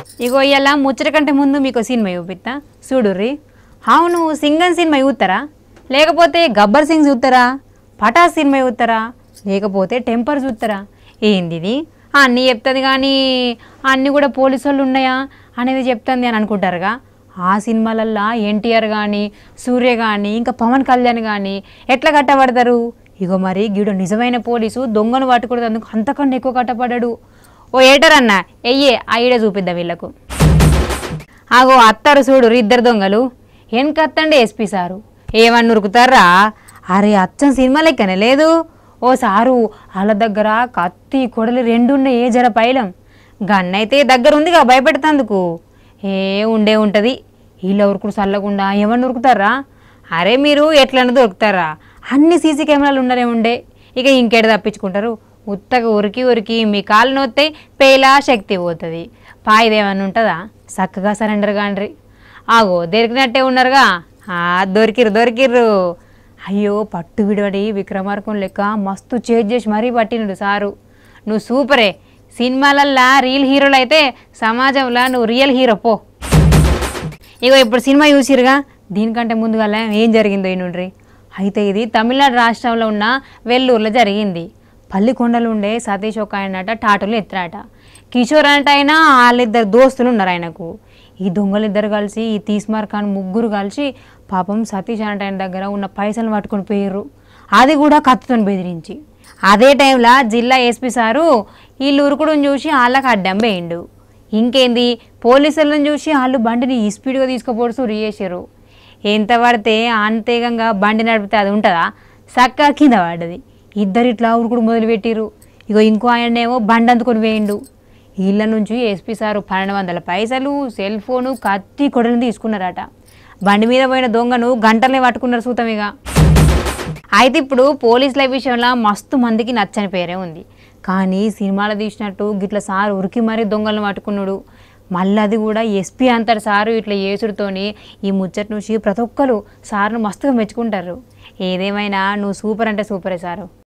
ఇగో ఇయ్యాల ముచ్చట కంటే ముందు మీకు సినిమా చూపిస్తా చూడుర్రి. అవును సింగన్ సినిమా చూస్తారా, లేకపోతే గబ్బర్ సింగ్ చూస్తారా, పటాస్ సినిమా చూస్తారా, లేకపోతే టెంపర్ చూస్తారా? ఏంది ఇది అన్నీ చెప్తుంది కానీ అన్నీ కూడా పోలీసు వాళ్ళు ఉన్నాయా అనేది చెప్తుంది అని అనుకుంటారుగా. ఆ సినిమాలల్లో ఎన్టీఆర్ కానీ సూర్య కానీ ఇంకా పవన్ కళ్యాణ్ కానీ ఎట్లా కట్టబడతారు? ఇగో మరి గీడు నిజమైన పోలీసు దొంగను పట్టుకునేందుకు అంతకన్నా ఎక్కువ కట్టపడ్డాడు. ఓ ఏటర్ అన్న ఎయ్యే ఐడ చూపిద్దాం వీళ్ళకు. ఆగో అత్తారు చూడు ఇద్దరు దొంగలు. వెనకత్తండి ఎస్పీ సారు. ఏమన్నా ఉరుకుతారా? అరే అచ్చం సినిమా లెక్కనే లేదు. ఓ సారు వాళ్ళ దగ్గర కత్తి కొడలు రెండున్నాయి జర పైలం. గన్నైతే దగ్గర ఉందిగా భయపెడతందుకు. ఉండే ఉంటుంది. వీళ్ళ ఉరుకుడు చల్లకుండా ఏమన్నా ఉరుకుతారా? అరే మీరు ఎట్లన్నా దొరుకుతారా? అన్ని సీసీ కెమెరాలు ఉండనే ఉండే. ఇక ఇంకేడ తప్పించుకుంటారు? ఉత్తగా ఉరికి ఉరికి మీ కాళ్ళు నొత్తాయి, పేలా శక్తి పోతుంది. పాయిదేమన్నా ఉంటుందా? చక్కగా సరెండర్ కాండ్రి. ఆగో దొరికినట్టే ఉన్నారుగా. దొరికిర్రు. అయ్యో పట్టు విడవడి విక్రమార్కం లెక్క మస్తు చేజ్ చేసి మరీ పట్టినడు సారు. నువ్వు సూపరే. సినిమాలల్లా రియల్ హీరోలు అయితే సమాజంలో నువ్వు రియల్ హీరో పో. ఇగో ఇప్పుడు సినిమా చూసిరుగా, దీనికంటే ముందుగా ఏం జరిగిందో నుండ్రి. అయితే ఇది తమిళనాడు రాష్ట్రంలో ఉన్న వెల్లూరులో జరిగింది. పల్లికొండలు ఉండే సతీష్ ఒక ఆయనట టాటూలు ఎత్తారట. కిషోర్ అంటే ఆయన వాళ్ళిద్దరు దోస్తులు ఉన్నారు ఆయనకు. ఈ దొంగలిద్దరు కలిసి ఈ తీస్మార్ ఖాన్ ముగ్గురు కలిసి పాపం సతీష్ అంటే ఆయన దగ్గర ఉన్న పైసలు పట్టుకొని పోయారు. అది కూడా కత్తితో బెదిరించి. అదే టైంలో జిల్లా ఎస్పీ సారు వీళ్ళు ఉరుకుడుని చూసి వాళ్ళకి అడ్డం వేయండు. ఇంకేంది పోలీసులను చూసి వాళ్ళు బండిని ఈ స్పీడ్గా తీసుకుపోడు సురి చేసారు. ఎంత పడితే అంతేగంగా బండి నడిపితే అది ఉంటుందా? చక్కగా కింద పడ్డది. ఇద్దరు ఇట్లా ఉరుకుడు మొదలుపెట్టిరు. ఇగో ఇంకో ఆయనేమో బండి అందుకొని వేయండు. వీళ్ళ నుంచి ఎస్పీ సారు 1200 పైసలు, సెల్ ఫోను, కత్తి కొడలను తీసుకున్నారట. బండి మీద పోయిన దొంగను గంటలనే పట్టుకున్నారు సూతమిగా. అయితే ఇప్పుడు పోలీసుల విషయంలో మస్తు మందికి నచ్చని పేరే ఉంది. కానీ సినిమాలో తీసినట్టు గిట్ల సారు ఉరికి మరీ దొంగలను పట్టుకున్నాడు. మళ్ళీ అది కూడా ఎస్పీ అంతటి సారు ఇట్లా చేసుడితోని ఈ ముచ్చట నుంచి ప్రతి ఒక్కరు సార్ను మస్తుగా మెచ్చుకుంటారు. ఏదేమైనా నువ్వు సూపర్ అంటే సూపరే సారు.